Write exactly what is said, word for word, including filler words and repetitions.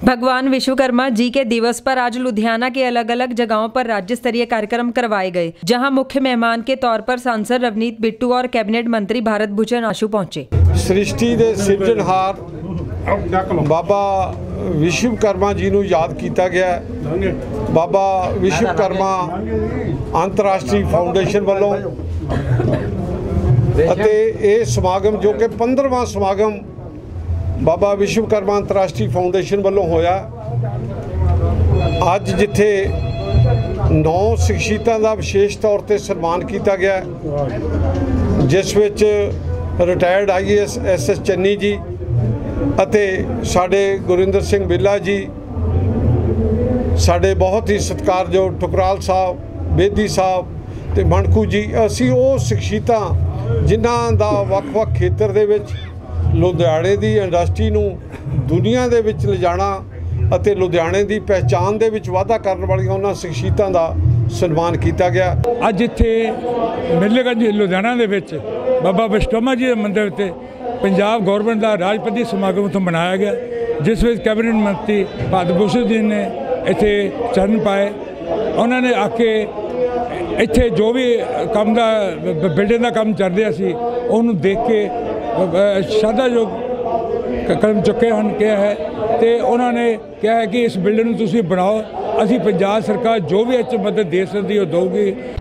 भगवान विश्वकर्मा जी के दिवस पर आज लुधियाना के अलग अलग जगहों पर राज्य स्तरीय कार्यक्रम करवाए गए, जहां मुख्य मेहमान के तौर पर सांसद रवनीत बिट्टू और कैबिनेट मंत्री भारत भूषण आशु पहुंचे। सृष्टि के सिरजनहार बाबा विश्वकर्मा जी नूं याद किया गया। बाबा विश्वकर्मा अंतरराष्ट्रीय फाउंडेशन वालों ये समागम जो कि पंद्रहवां समागम बाबा विश्वकर्मा अंतरराष्ट्रीय फाउंडेशन वालों होया। अज जिथे नौ शख्सियतां दा विशेष तौर पर सन्मान किया गया, जिस विच retired I A S S S Channi ji अते साडे गुरिंदर सिंह बिल्ला जी, साडे बहुत ही सत्कारयोग ठुकराल साहब, बेदी साहब ते मणकू जी, असी वो शख्सियतां जिन्हां दा वख-वख खेतर दे विच लुधियाने की इंडस्ट्री नूं दुनिया दे विच लिजाना अते लुधियाने की पहचान दे विच वाधा करने वाली उन्हां शख्सियतां दा सन्मान किया गया। अज इत्थे मिलगंज लुधियाना दे विच बाबा विश्वकर्मा जी के मंदिर ते पंजाब गौरमेंट का राजपति समागम उत्थे मनाया गया, जिस विच कैबिनेट मंत्री भारत भूषण जी ने इत्थे चरण पाए। उन्होंने आके इत्थे जो भी काम का बिल्डिंग का काम चल रहा सी उन्होंने देख के श्रद्धायोग कदम चुके हैं किया है, तो उन्होंने कहा है कि इस बिल्डिंग तुसीं बनाओ, असी पंजाब सरकार जो भी इस मदद दे सकती है देगी।